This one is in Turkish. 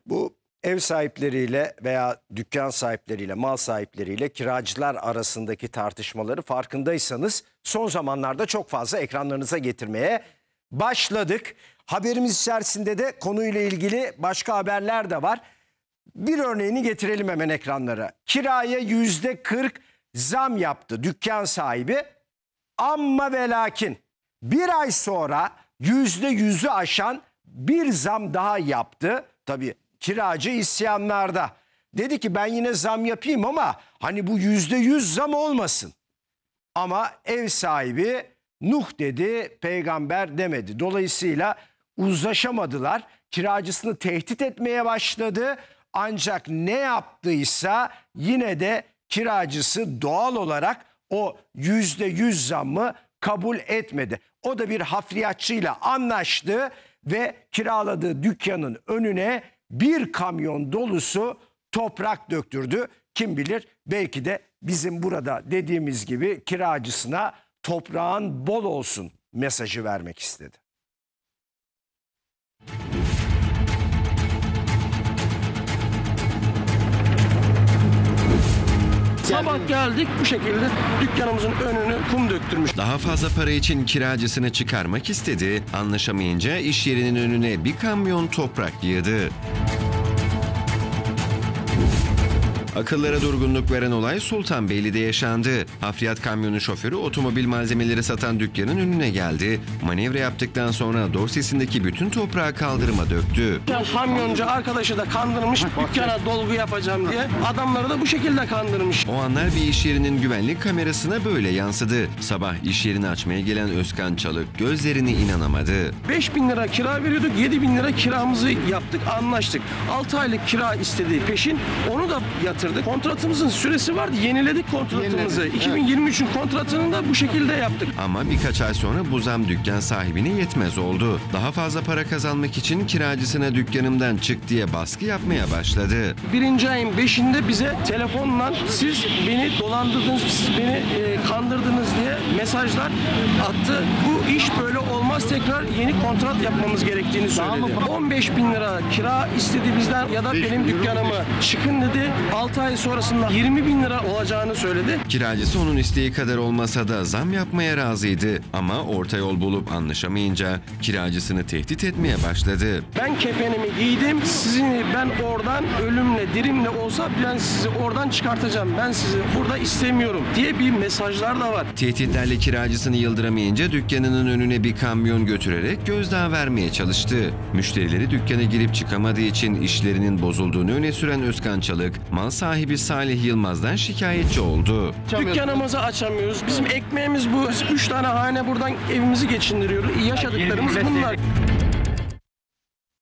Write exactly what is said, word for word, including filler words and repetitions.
Bu ev sahipleriyle veya dükkan sahipleriyle, mal sahipleriyle kiracılar arasındaki tartışmaları farkındaysanız son zamanlarda çok fazla ekranlarınıza getirmeye başladık. Haberimiz içerisinde de konuyla ilgili başka haberler de var. Bir örneğini getirelim hemen ekranlara. Kiraya yüzde kırk zam yaptı dükkan sahibi. Amma ve lakin bir ay sonra yüzde yüzü aşan bir zam daha yaptı. Tabii kiracı isyanlarda. Dedi ki ben yine zam yapayım ama hani bu yüzde yüz zam olmasın. Ama ev sahibi Nuh dedi, peygamber demedi. Dolayısıyla uzlaşamadılar. Kiracısını tehdit etmeye başladı. Ancak ne yaptıysa yine de kiracısı doğal olarak o yüzde yüz zammı kabul etmedi. O da bir hafriyatçıyla anlaştı ve kiraladığı dükkanın önüne bir kamyon dolusu toprak döktürdü. Kim bilir belki de bizim burada dediğimiz gibi kiracısına toprağın bol olsun mesajı vermek istedi. Sabah geldik, bu şekilde dükkanımızın önünü kum döktürmüş. Daha fazla para için kiracısını çıkarmak istedi. Anlaşamayınca iş yerinin önüne bir kamyon toprak yığdı. Akıllara durgunluk veren olay Sultanbeyli'de yaşandı. Hafriyat kamyonu şoförü otomobil malzemeleri satan dükkanın önüne geldi. Manevra yaptıktan sonra dorsesindeki bütün toprağı kaldırıma döktü. Kamyoncu arkadaşı da kandırmış, dükkana dolgu yapacağım diye. Adamları da bu şekilde kandırmış. O anlar bir iş yerinin güvenlik kamerasına böyle yansıdı. Sabah iş yerini açmaya gelen Özkan Çalık gözlerine inanamadı. beş bin lira kira veriyorduk, yedi bin lira kiramızı yaptık, anlaştık. altı aylık kira istediği peşin, onu da yatırdık. Kontratımızın süresi vardı, yeniledik kontratımızı. Yeniledik. iki bin yirmi üçün kontratını da bu şekilde yaptık. Ama birkaç ay sonra bu zam dükkan sahibine yetmez oldu. Daha fazla para kazanmak için kiracısına dükkanımdan çık diye baskı yapmaya başladı. Birinci ayın beşinde bize telefonla siz beni dolandırdınız, siz beni e, kandırdınız diye mesajlar attı. Bu iş böyle olmaz, tekrar yeni kontrat yapmamız gerektiğini söyledi. on beş bin lira kira istedi bizden ya da benim dükkanımı çıkın dedi. altı ay sonrasında yirmi bin lira olacağını söyledi. Kiracısı onun isteği kadar olmasa da zam yapmaya razıydı. Ama orta yol bulup anlaşamayınca kiracısını tehdit etmeye başladı. Ben kefenimi giydim, sizin ben oradan ölümle dirimle olsa ben sizi oradan çıkartacağım. Ben sizi burada istemiyorum diye bir mesajlar da var. Tehditlerle kiracısını yıldıramayınca dükkanının önüne bir kamyon götürerek gözdağı vermeye çalıştı. Müşterileri dükkana girip çıkamadığı için işlerinin bozulduğunu öne süren Özkan Çalık, mal sahibi Salih Yılmaz'dan şikayetçi oldu. Dükkanımızı açamıyoruz. Bizim ekmeğimiz bu. Üç tane hane buradan evimizi geçindiriyoruz. Yaşadıklarımız bunlar.